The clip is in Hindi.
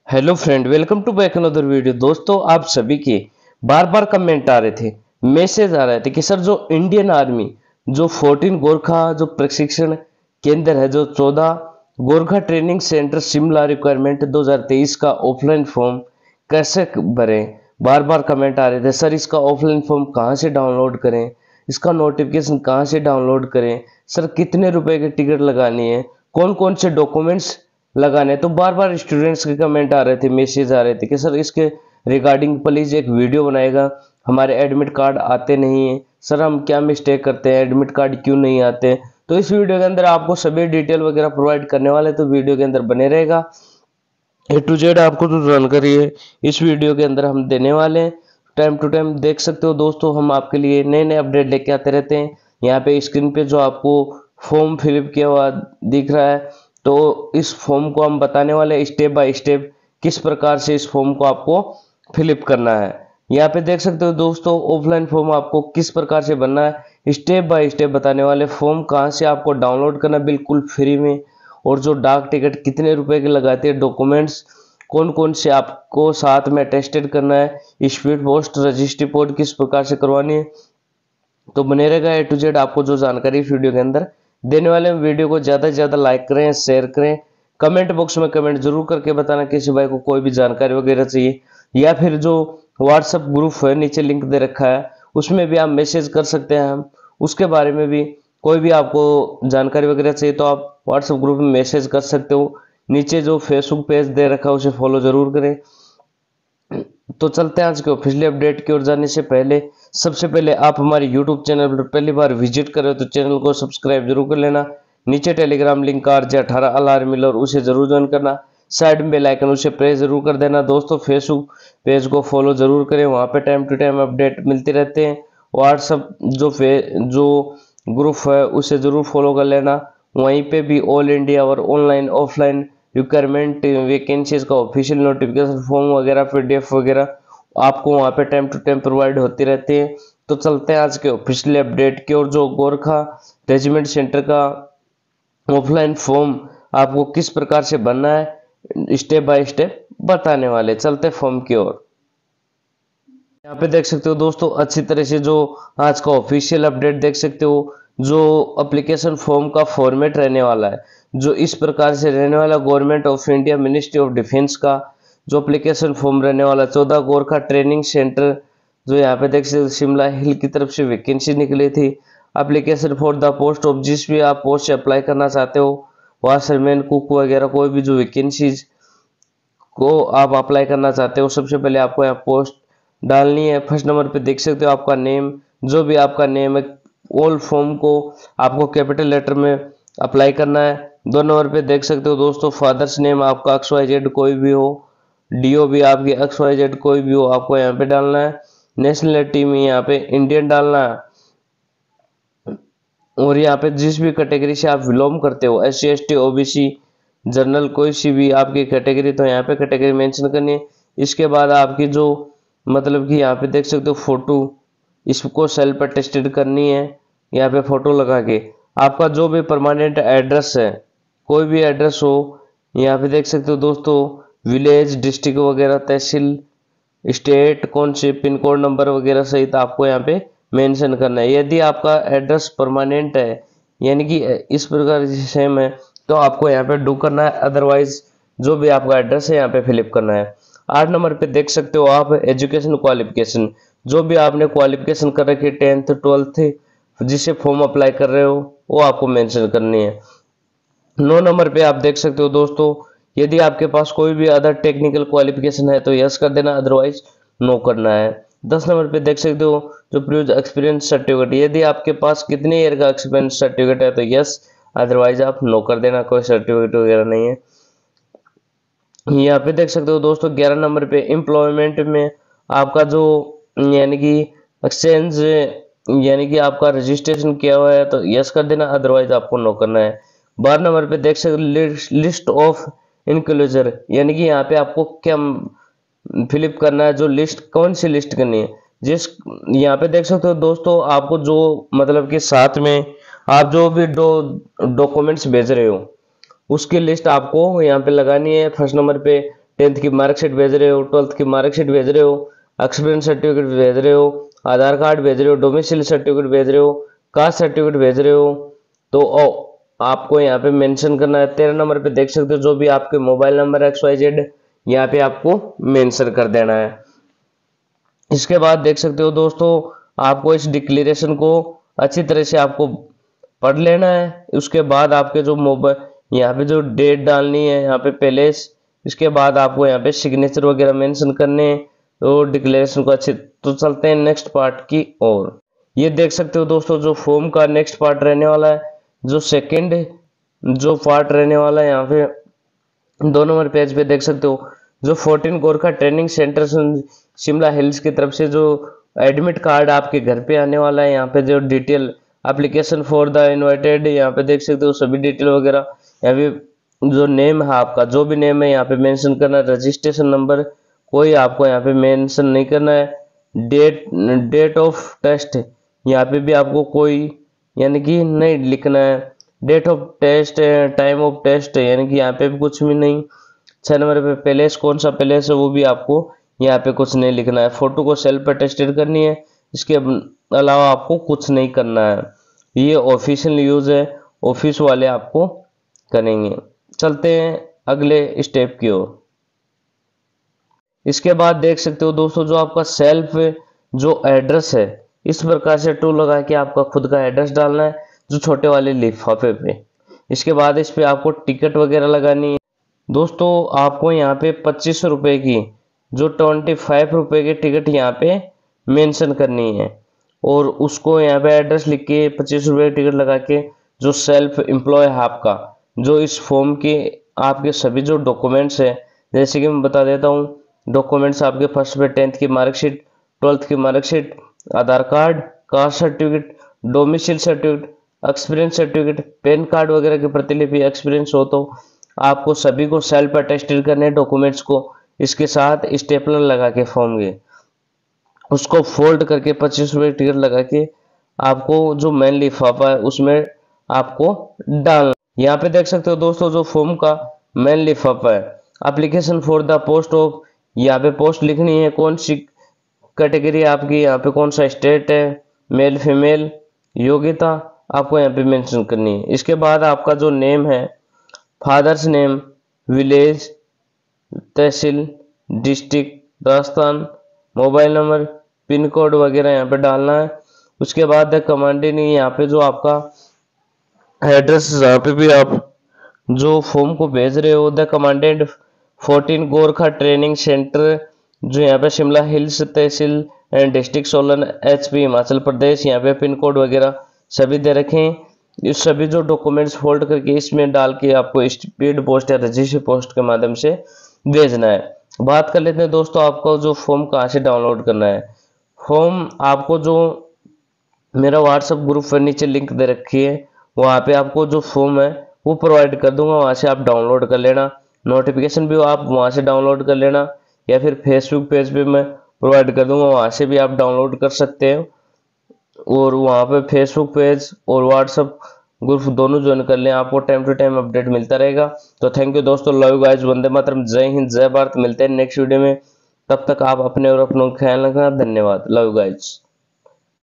Hello friend, welcome to back another video. दोस्तों, आप सभी के बार बार कमेंट आ रहे थे, मैसेज आ रहे थे कि सर जो इंडियन आर्मी जो 14 गोरखा जो प्रशिक्षण केंद्र है, जो 14 Gorkha training centre Shimla requirement 2023 का ऑफलाइन फॉर्म कैसे भरें। बार बार कमेंट आ रहे थे, सर इसका ऑफलाइन फॉर्म कहाँ से डाउनलोड करें, इसका नोटिफिकेशन कहाँ से डाउनलोड करें, सर कितने रुपए की टिकट लगानी है, कौन कौन से डॉक्यूमेंट्स लगाने। तो बार बार स्टूडेंट्स के कमेंट आ रहे थे, मैसेज आ रहे थे कि सर इसके रिगार्डिंग प्लीज एक वीडियो बनाएगा, हमारे एडमिट कार्ड आते नहीं है, सर हम क्या मिस्टेक करते हैं, एडमिट कार्ड क्यों नहीं आते। तो इस वीडियो के अंदर आपको सभी डिटेल वगैरह प्रोवाइड करने वाले, तो वीडियो के अंदर बने रहेगा। ए टू जेड आपको जो जानकारी है इस वीडियो के अंदर हम देने वाले हैं। टाइम टू टाइम देख सकते हो दोस्तों, हम आपके लिए नए नए अपडेट लेके आते रहते हैं। यहाँ पे स्क्रीन पे जो आपको फॉर्म फिलअप किया हुआ दिख रहा है, तो इस फॉर्म को हम बताने वाले स्टेप बाय स्टेप किस प्रकार से इस फॉर्म को आपको फिलअप करना है। यहाँ पे देख सकते हो दोस्तों, ऑफलाइन फॉर्म आपको किस प्रकार से भरना है स्टेप बाय स्टेप बताने वाले। फॉर्म कहाँ से आपको डाउनलोड करना बिल्कुल फ्री में, और जो डाक टिकट कितने रुपए के लगाते हैं, डॉक्यूमेंट्स कौन कौन से आपको साथ में अटेस्टेड करना है, स्पीड पोस्ट रजिस्ट्री पोर्ट किस प्रकार से करवानी है। तो बने रहेगा ए टू जेड आपको जो जानकारी इस वीडियो के अंदर देने वाले हैं। वीडियो को ज़्यादा से ज़्यादा लाइक करें, शेयर करें, कमेंट बॉक्स में कमेंट जरूर करके बताना किसी भाई को कोई भी जानकारी वगैरह चाहिए, या फिर जो व्हाट्सएप ग्रुप है नीचे लिंक दे रखा है उसमें भी आप मैसेज कर सकते हैं। हम उसके बारे में भी कोई भी आपको जानकारी वगैरह चाहिए तो आप व्हाट्सएप ग्रुप में मैसेज कर सकते हो। नीचे जो फेसबुक पेज दे रखा है उसे फॉलो जरूर करें। तो चलते हैं आज के ऑफिशियल अपडेट की ओर। जाने से पहले सबसे पहले आप हमारे यूट्यूब चैनल पर पहली बार विजिट करें तो चैनल को सब्सक्राइब जरूर कर लेना। नीचे टेलीग्राम लिंक RJ18 अलार्म मिल और उसे जरूर ज्वाइन करना। साइड में बेल आइकन उसे प्रेस जरूर कर देना। दोस्तों, फेसबुक पेज को फॉलो जरूर करें, वहाँ पे टाइम टू टाइम अपडेट मिलते रहते हैं। व्हाट्सअप जो ग्रुप है उसे जरूर फॉलो कर लेना। वहीं पे भी ऑल इंडिया और ऑनलाइन ऑफलाइन रिक्वायरमेंट वैकेंसीज का ऑफिशियल नोटिफिकेशन फॉर्म वगैरह PDF वगैरह आपको वहाँ पे टाइम टू टाइम प्रोवाइड होती रहती है। तो चलते हैं आज के ऑफिशियल अपडेट की ओर। जो गोरखा रेजिमेंट सेंटर का ऑफलाइन फॉर्म आपको किस प्रकार से भरना है स्टेप बाय स्टेप बताने वाले, चलते फॉर्म की ओर। यहाँ पे देख सकते हो दोस्तों, अच्छी तरह से जो आज का ऑफिशियल अपडेट देख सकते हो, जो एप्लीकेशन फॉर्म का फॉर्मेट रहने वाला है जो इस प्रकार से रहने वाला। Government of India ministry of defence का जो एप्लीकेशन फॉर्म रहने वाला, 14 गोरखा ट्रेनिंग सेंटर जो यहाँ पे देख सकते हो शिमला हिल की तरफ से वैकेंसी निकली थी। Application for the post of, जिस भी आप पोस्ट से अप्लाई करना चाहते हो, वाशरमैन, कुक वगैरह कोई भी जो वैकेंसीज को आप अप्लाई करना चाहते हो, सबसे पहले आपको यहाँ पोस्ट डालनी है। फर्स्ट नंबर पे देख सकते हो आपका नेम, जो भी आपका नेम है ऑल फॉर्म को आपको कैपिटल लेटर में अप्लाई करना है। 2 नंबर पे देख सकते हो दोस्तों, फादर्स नेम आपका XYZ कोई भी हो, DO भी आपकी XYZ कोई भी हो, आपको यहाँ पे डालना है। नेशनलिटी में यहाँ पे इंडियन डालना है, और यहाँ पे जिस भी कैटेगरी से आप बिलोंग करते हो, SC ST OBC जनरल कोई सी भी आपकी कैटेगरी, तो यहाँ पे कैटेगरी मेंशन करनी है। इसके बाद आपकी जो मतलब कि यहाँ पे देख सकते हो फोटो, इसको सेल्फ अटेस्टेड करनी है। यहाँ पे फोटो लगा के आपका जो भी परमानेंट एड्रेस है, कोई भी एड्रेस हो, यहाँ पे देख सकते हो दोस्तों, विलेज, डिस्ट्रिक्ट वगैरह, तहसील, स्टेट, कौन से पिन कोड नंबर वगैरह सहित आपको यहाँ पे मेंशन करना है। यदि आपका एड्रेस परमानेंट है यानी कि इस प्रकार से सेम है तो आपको यहाँ पे डू करना है, अदरवाइज जो भी आपका एड्रेस है यहाँ पे फिलअप करना है। 8 नंबर पे देख सकते हो आप एजुकेशन क्वालिफिकेशन, जो भी आपने क्वालिफिकेशन कर रखी है 10th 12th जिसे फॉर्म अप्लाई कर रहे हो वो आपको मेंशन करनी है। 9 नंबर पे आप देख सकते हो दोस्तों, यदि आपके पास कोई भी अदर टेक्निकल क्वालिफिकेशन है तो यस कर देना, अदरवाइज नो करना है। 10 नंबर पे देख सकते हो जो प्रीवियस एक्सपीरियंस सर्टिफिकेट, यदि आपके पास कितने ईयर का एक्सपीरियंस सर्टिफिकेट है तो यस, अदरवाइज आप नो कर देना, कोई सर्टिफिकेट वगैरह नहीं है। यहाँ पे देख सकते हो दोस्तों 11 नंबर पे एम्प्लॉयमेंट में आपका जो यानी कि एक्सचेंज यानी कि आपका रजिस्ट्रेशन किया हुआ है तो यस कर देना, अदरवाइज आपको नो करना है। 12 नंबर पे देख सकते लिस्ट ऑफ इंक्लूजर, यानी कि यहाँ पे आपको क्या फिलिप करना है, जो लिस्ट कौन सी लिस्ट करनी है। जिस यहाँ पे देख सकते हो दोस्तों, आपको जो मतलब कि साथ में आप जो भी डॉक्यूमेंट्स भेज रहे हो उसकी लिस्ट आपको यहाँ पे लगानी है। फर्स्ट नंबर पे 10th की मार्कशीट भेज रहे हो, 12th की मार्कशीट भेज रहे हो, एक्सपीरियंस सर्टिफिकेट भेज रहे हो, आधार कार्ड भेज रहे हो, डोमिसाइल सर्टिफिकेट भेज रहे हो, कास्ट सर्टिफिकेट भेज रहे हो, तो आपको यहाँ पे मेंशन करना है। 13 नंबर पे देख सकते हो जो भी आपके मोबाइल नंबर XYZ यहाँ पे आपको मेंशन कर देना है। इसके बाद देख सकते हो दोस्तों, आपको इस डिक्लेरेशन को अच्छी तरह से आपको पढ़ लेना है। उसके बाद आपके जो मोबाइल यहाँ पे जो डेट डालनी है यहाँ पे पैलेस, इसके बाद आपको यहाँ पे सिग्नेचर वगैरह मेंशन करने हैं। तो डिक्लेरेशन को अच्छे, तो चलते हैं नेक्स्ट पार्ट की ओर। ये देख सकते हो दोस्तों जो फॉर्म का नेक्स्ट पार्ट रहने वाला है, जो सेकंड जो पार्ट रहने वाला है, यहाँ पे 2 नंबर पेज पे देख सकते हो जो 14 Gorkha training centre Shimla hills की तरफ से जो एडमिट कार्ड आपके घर पे आने वाला है। यहाँ पे जो detail application for the invited, यहाँ पे देख सकते हो सभी डिटेल वगैरह। यहाँ पे जो नेम है आपका, जो भी नेम है यहाँ पे मेंशन करना है। रजिस्ट्रेशन नंबर कोई आपको यहाँ पे मेंशन नहीं करना है। डेट ऑफ टेस्ट यहाँ पे भी आपको कोई यानी कि नहीं लिखना है। Date of test, time of test यानी कि यहाँ पे भी कुछ भी नहीं। 6 नंबर पे पैलेस, कौन सा पैलेस है वो भी आपको यहाँ पे कुछ नहीं लिखना है। फोटो को सेल्फ अटेस्टेड करनी है, इसके अलावा आपको कुछ नहीं करना है। ये ऑफिशियल यूज है, ऑफिस वाले आपको करेंगे। चलते हैं अगले स्टेप की ओर। इसके बाद देख सकते हो दोस्तों जो आपका सेल्फ जो एड्रेस है, इस प्रकार से टूल लगा के आपका खुद का एड्रेस डालना है जो छोटे वाले लिफाफे पे। इसके बाद इस पे आपको टिकट वगैरह लगानी है। दोस्तों आपको यहाँ पे 25 रुपए की जो 25 रुपए की टिकट यहाँ पे मेंशन करनी है, और उसको यहाँ पे एड्रेस लिख के 25 रुपए की टिकट लगा के जो सेल्फ एम्प्लॉय है आपका, जो इस फॉर्म के आपके सभी जो डॉक्यूमेंट्स है, जैसे कि मैं बता देता हूँ डॉक्यूमेंट्स आपके फर्स्ट पे 10th की मार्कशीट, 12th की marksheet, Aadhaar card, caste certificate, domicile certificate, experience certificate, PAN card वगैरह की प्रतिलिपि एक्सपीरियंस हो तो आपको सभी को सेल्फ अटेस्टेड करने डॉक्यूमेंट्स को। इसके साथ स्टेपलर लगा के फॉर्म के उसको फोल्ड करके 25 रुपए टिकट लगा के आपको जो मेन लिफाफा है उसमें आपको डालना। यहाँ पे देख सकते हो दोस्तों जो फॉर्म का मेन लिफाफा है, application for the post of, यहाँ पे पोस्ट लिखनी है, कौन सी कैटेगरी आपकी, यहाँ पे कौन सा स्टेट है, मेल फीमेल, योग्यता आपको यहाँ पे मेंशन करनी है। इसके बाद आपका जो नेम है, फादर्स नेम, विलेज, तहसील, district Rajasthan, mobile number, pin code वगैरह यहाँ पे डालना है। उसके बाद कमांडेंट यहाँ पे जो आपका एड्रेस जहाँ पे भी आप जो फॉर्म को भेज रहे हो, the commandant 14 Gorkha training centre जो यहाँ पे शिमला हिल्स, तहसील and district Solan, HP Himachal Pradesh, यहाँ पे पिन कोड वगैरह सभी दे रखें। इस सभी जो डॉक्यूमेंट्स फोल्ड करके इसमें डाल के आपको स्पीड पोस्ट या रजिस्ट्री पोस्ट के माध्यम से भेजना है। बात कर लेते हैं दोस्तों आपको जो फॉर्म कहाँ से डाउनलोड करना है। फॉर्म आपको जो मेरा व्हाट्सएप ग्रुप पर नीचे लिंक दे रखी है, वहाँ पे आपको जो फॉर्म है वो प्रोवाइड कर दूंगा, वहाँ से आप डाउनलोड कर लेना। नोटिफिकेशन भी आप वहाँ से डाउनलोड कर लेना, या फिर फेसबुक पेज पे मैं प्रोवाइड कर दूंगा, वहाँ से भी आप डाउनलोड कर सकते हैं। और वहाँ पे फेसबुक पेज और व्हाट्सएप ग्रुप दोनों ज्वाइन कर लें, आपको टाइम टू टाइम अपडेट मिलता रहेगा। तो थैंक यू दोस्तों, लव यू गाइस, वंदे मातरम, जय हिंद, जय भारत। मिलते हैं नेक्स्ट वीडियो में, तब तक आप अपने और अपनों का ख्याल रखना। धन्यवाद, लव यू गाइस।